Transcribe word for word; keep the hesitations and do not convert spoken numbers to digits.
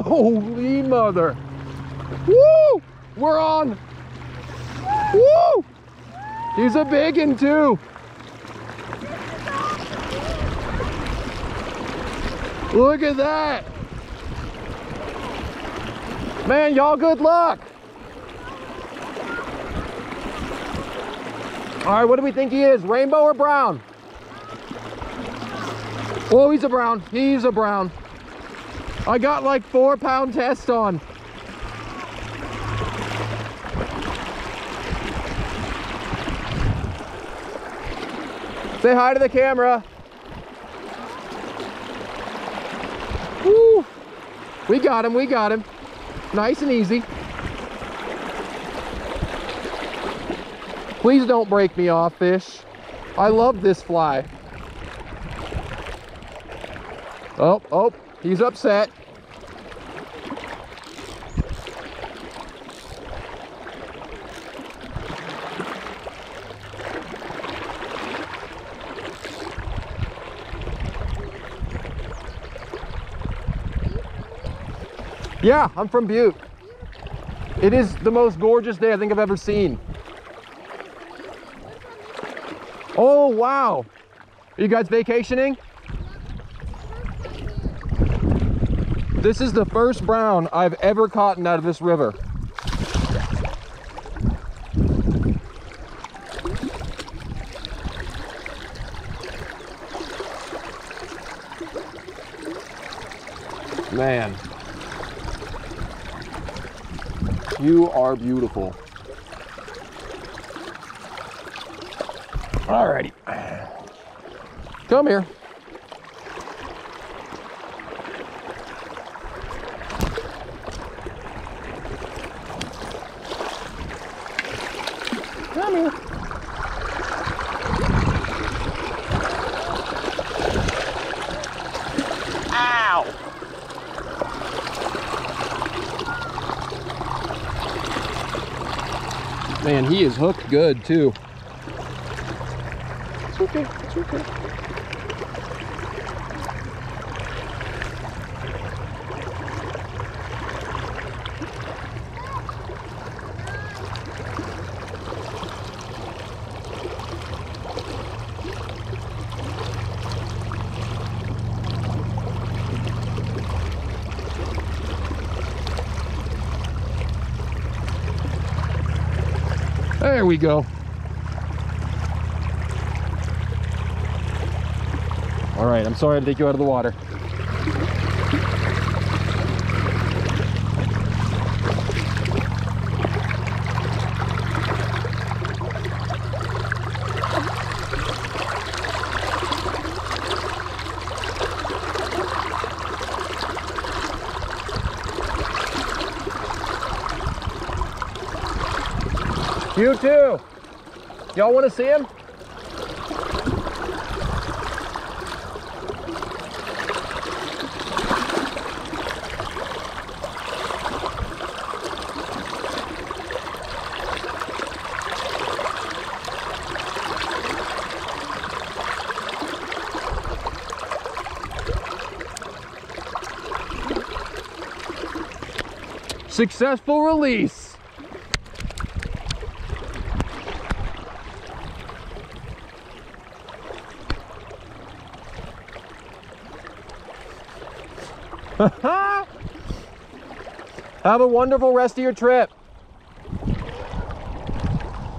Holy mother. Woo! We're on. Woo! He's a big one too. Look at that. Man, y'all good luck. All right, what do we think he is? Rainbow or brown? Oh, he's a brown. He's a brown. I got like four pound test on. Say hi to the camera. Woo. We got him, we got him. Nice and easy. Please don't break me off, fish. I love this fly. Oh, oh, he's upset. Yeah, I'm from Butte. It is the most gorgeous day I think I've ever seen. Oh, wow. Are you guys vacationing? This is the first brown I've ever caught out of this river. Man. You are beautiful. Alrighty. Come here. Come here. Ow! Man, he is hooked good too. It's okay, it's okay. There we go. All right, I'm sorry to take you out of the water. You too. Y'all want to see him? Successful release. Have a wonderful rest of your trip.